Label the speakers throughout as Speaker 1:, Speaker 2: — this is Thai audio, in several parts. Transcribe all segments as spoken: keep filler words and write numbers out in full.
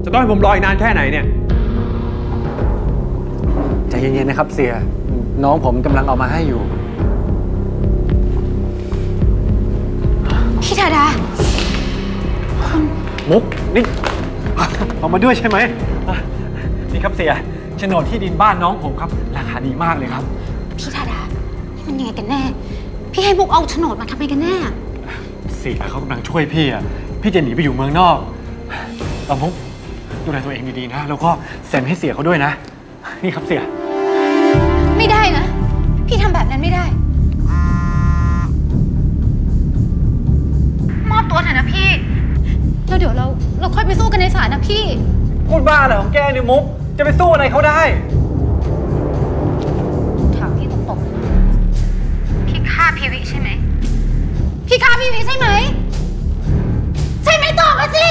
Speaker 1: จะต้องให้ผมรออีกนานแค่ไหนเนี่ย
Speaker 2: ใจเย็นๆนะครับเสียน้องผมกำลังเอามาให้อยู่
Speaker 3: พี่ธาดา
Speaker 2: มุกนี่เอามาด้วยใช่ไหมนี่ครับเสียโฉนดที่ดินบ้านน้องผมครับราคาดีมากเลยครับ
Speaker 3: พี่ธาดามันยังไงกันแน่พี่ให้มุกเอาโฉนดมาทำไมกันแน่
Speaker 2: เสียเขากำลังช่วยพี่อ่ะพี่จะหนีไปอยู่เมืองนอกเรามุกดูแลตัวเองดีๆนะแล้วก็เซ็นให้เสียเขาด้วยนะนี่ครับเสีย
Speaker 3: ไม่ได้นะพี่ทำแบบนั้นไม่ได้มอบตัวเถอะนะพี่แล้วเดี๋ยวเราเราค่อยไปสู้กันในศาลนะพี่
Speaker 2: พูดบ้าอะไรของแกเนี่ยมุกจะไปสู้อะไรเขาได้
Speaker 3: ถามพี่ตรงๆพี่ฆ่าพีวิใช่ไหมพี่ฆ่าพีวิใช่ไหมใช่ไหมตอบมาสิ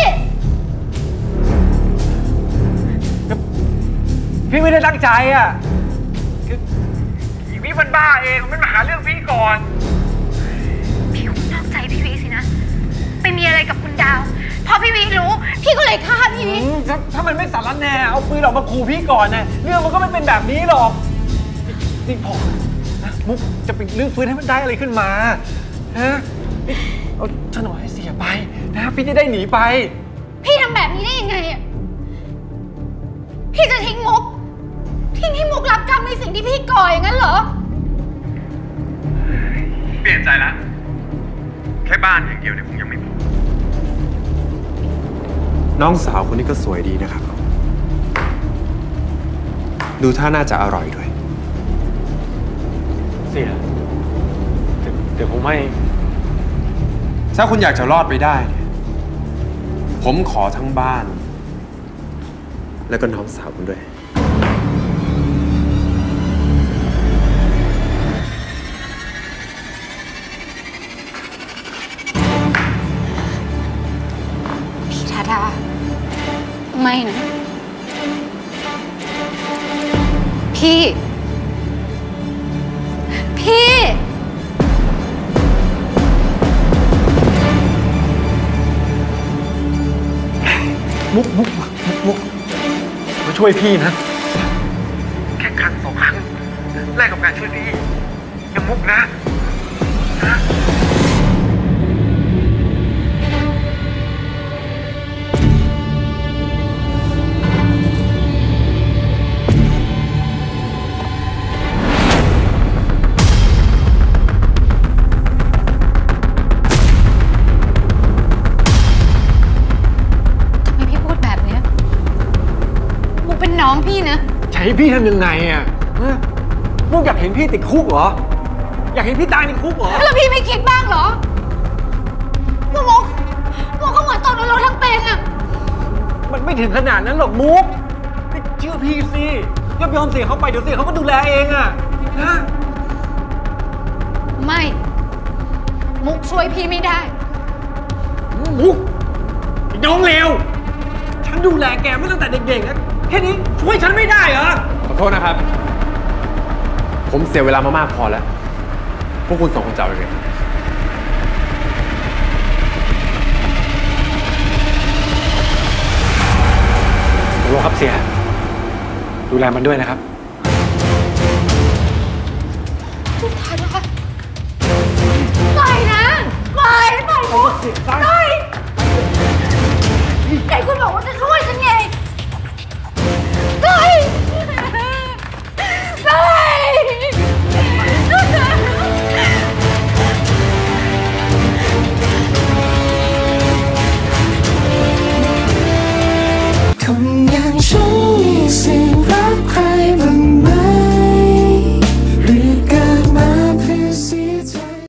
Speaker 2: พี่ไม่ได้ตั้งใจอ่ะคืออีวิมันบ้าเองมันมาหาเรื่องพี่ก่อน
Speaker 3: พี่นอกใจพี่วิสินะไปมีอะไรกับคุณดาวพอพี่วิรู้พี่ก็เลยฆ่าพี่วิ
Speaker 2: ถ้ามันไม่สารแน่เอาปืนออกมาขู่พี่ก่อนนะเรื่องมันก็ไม่เป็นแบบนี้หรอกนี่พอนะมุกจะเป็นเรื่องฟื้นให้มันได้อะไรขึ้นมาฮะเอาโฉนดให้เสียไปนะพี่จะได้หนีไป
Speaker 3: พี่ทำแบบนี้ได้ยังไงอ่ะพี่จะทิ้งมุกทิ้งให้มุกรับกรรมในสิ่งที่พี่ก่ออย่างนั้นเหรอ
Speaker 1: เปลี่ยนใจแล้วแค่บ้านอย่างเดียวเนี่ยคงยังไม่พอน้องสาวคนนี้ก็สวยดีนะครับดูท่าน่าจะอร่อยด้วย
Speaker 2: เสียเดี๋ยวผมไม่
Speaker 1: ถ้าคุณอยากจะรอดไปได้เนี่ยผมขอทั้งบ้านแล้วก็น้องสาวคุณด้วย
Speaker 3: พี่ธาดาไม่นะพี่พี่
Speaker 2: มุกมุกมุกมุกมาช่วยพี่นะแค่ครั้งสองครั้งแลกกับการช่วยพี่ยังมุกนะนะ
Speaker 3: น้องพี่นะ
Speaker 2: จะให้พี่ทำยังไงอ่ะมุกอยากเห็นพี่ติดคุกเหรออยากเห็นพี่ตายในคุกเหรอ
Speaker 3: แล้วพี่ไม่คิดบ้างเหรอว่ามุกมุกก็เหมือนตอนเราทั้งเป็นอ่ะ
Speaker 2: มันไม่ถึงขนาดนั้นหรอกมุกเชื่อพี่สิยอมยอมเสียเขาไปเดี๋ยวเสียเขาก็ดูแลเองอ่ะนะ
Speaker 3: ไม่มุกช่วยพี่ไม่ได้
Speaker 2: มุกน้องเลวฉันดูแลแกมาตั้งแต่เด็กๆนะแค่นี้ช่วยฉันไม่ได้เหรอ
Speaker 1: ขอโทษนะครับผมเสียเวลามามากพอแล้วพวกคุณสองคนจะเอาไปไง
Speaker 2: ตกลงครับเสียดูแลมันด้วยนะครับ
Speaker 3: ทุกท่านนะคะปล่อยนะปล่อยปล่อยปล่อยไหนคุณบอกว่าจะช่วย